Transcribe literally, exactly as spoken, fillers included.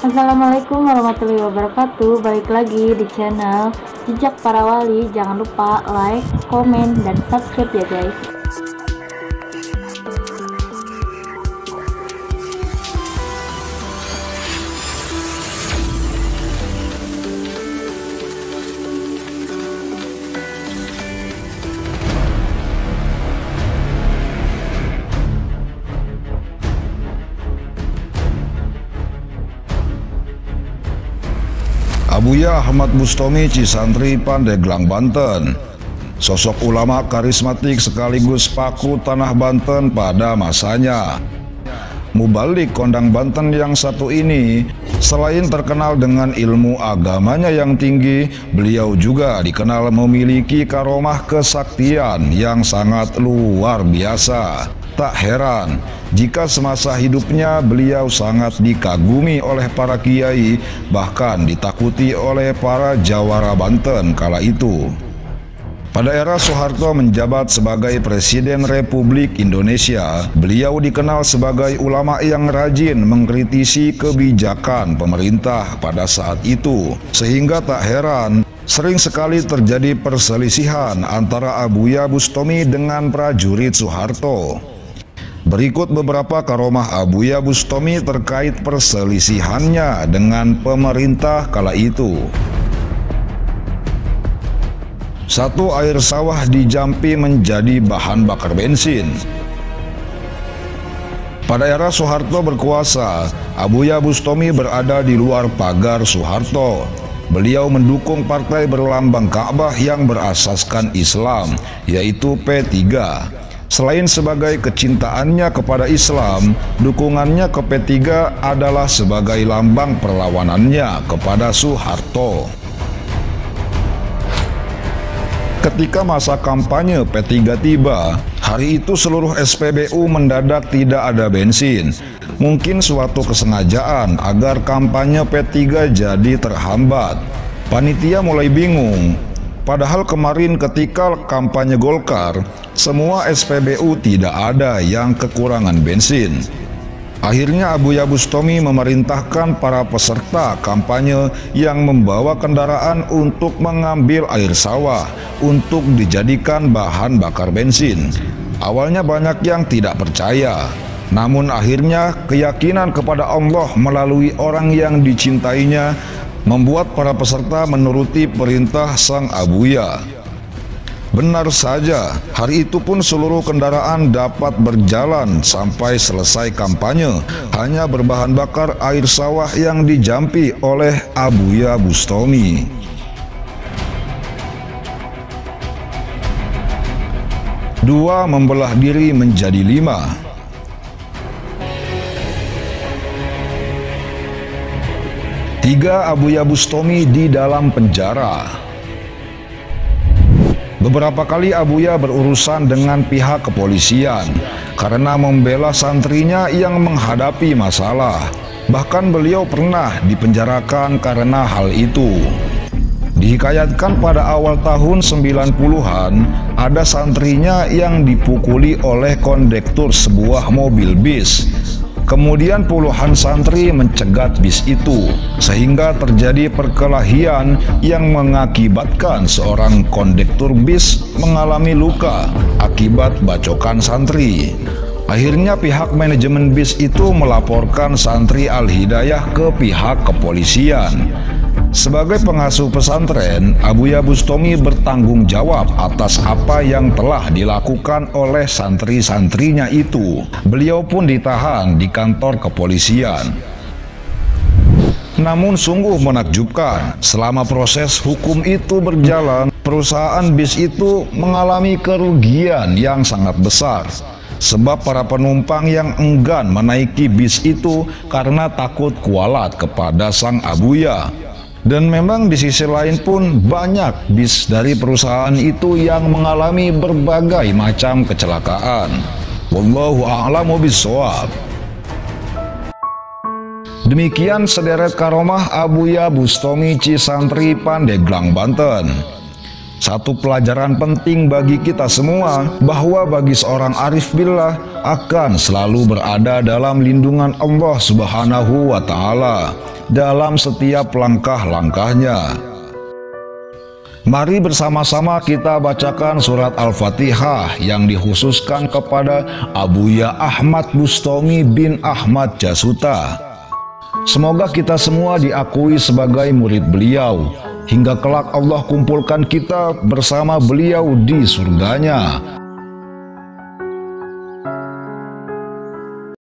Assalamualaikum warahmatullahi wabarakatuh. Balik lagi di channel Jejak Para Wali. Jangan lupa like, komen, dan subscribe ya guys. Abuya Ahmad Bustami Cisantri Pandeglang, Banten. Sosok ulama karismatik sekaligus paku tanah Banten pada masanya. Mubalik kondang Banten yang satu ini, selain terkenal dengan ilmu agamanya yang tinggi, beliau juga dikenal memiliki karomah kesaktian yang sangat luar biasa. Tak heran jika semasa hidupnya beliau sangat dikagumi oleh para kiai, bahkan ditakuti oleh para jawara Banten kala itu. Pada era Soeharto menjabat sebagai Presiden Republik Indonesia, beliau dikenal sebagai ulama yang rajin mengkritisi kebijakan pemerintah pada saat itu. Sehingga tak heran sering sekali terjadi perselisihan antara Abuya Bustami dengan prajurit Soeharto. Berikut beberapa karomah Abuya Bustami terkait perselisihannya dengan pemerintah kala itu. Satu, air sawah di Jampi menjadi bahan bakar bensin. Pada era Soeharto berkuasa, Abuya Bustami berada di luar pagar Soeharto. Beliau mendukung partai berlambang Ka'bah yang berasaskan Islam, yaitu P tiga. Selain sebagai kecintaannya kepada Islam, dukungannya ke P tiga adalah sebagai lambang perlawanannya kepada Soeharto. Ketika masa kampanye P tiga tiba, hari itu seluruh S P B U mendadak tidak ada bensin. Mungkin suatu kesengajaan agar kampanye P tiga jadi terhambat. Panitia mulai bingung. Padahal kemarin ketika kampanye Golkar, semua S P B U tidak ada yang kekurangan bensin. Akhirnya Abuya Bustami memerintahkan para peserta kampanye yang membawa kendaraan untuk mengambil air sawah untuk dijadikan bahan bakar bensin. Awalnya banyak yang tidak percaya, namun akhirnya keyakinan kepada Allah melalui orang yang dicintainya membuat para peserta menuruti perintah sang Abuya. Benar saja, hari itu pun seluruh kendaraan dapat berjalan sampai selesai kampanye, hanya berbahan bakar air sawah yang dijampi oleh Abuya Bustami. Dua, membelah diri menjadi lima. Tiga, Abuya Bustami di dalam penjara. Beberapa kali Abuya berurusan dengan pihak kepolisian karena membela santrinya yang menghadapi masalah. Bahkan beliau pernah dipenjarakan karena hal itu. Dihikayatkan pada awal tahun sembilan puluhan, ada santrinya yang dipukuli oleh kondektur sebuah mobil bis. Kemudian puluhan santri mencegat bis itu, sehingga terjadi perkelahian yang mengakibatkan seorang kondektur bis mengalami luka akibat bacokan santri. Akhirnya pihak manajemen bis itu melaporkan santri Al-Hidayah ke pihak kepolisian. Sebagai pengasuh pesantren, Abuya Bustami bertanggung jawab atas apa yang telah dilakukan oleh santri-santrinya itu. Beliau pun ditahan di kantor kepolisian. Namun sungguh menakjubkan, selama proses hukum itu berjalan, perusahaan bis itu mengalami kerugian yang sangat besar. Sebab para penumpang yang enggan menaiki bis itu karena takut kualat kepada sang Abuya. Dan memang di sisi lain pun banyak bis dari perusahaan itu yang mengalami berbagai macam kecelakaan. Wallahu a'lamu bishawab. Demikian sederet karomah Abuya Bustami Cisantri Pandeglang, Banten. Satu pelajaran penting bagi kita semua bahwa bagi seorang arif billah akan selalu berada dalam lindungan Allah Subhanahu wa Ta'ala. dalam setiap langkah-langkahnya. Mari bersama-sama kita bacakan surat Al-Fatihah yang dikhususkan kepada Abuya Ahmad Bustami bin Ahmad Jasuta. Semoga kita semua diakui sebagai murid beliau, hingga kelak Allah kumpulkan kita bersama beliau di surganya.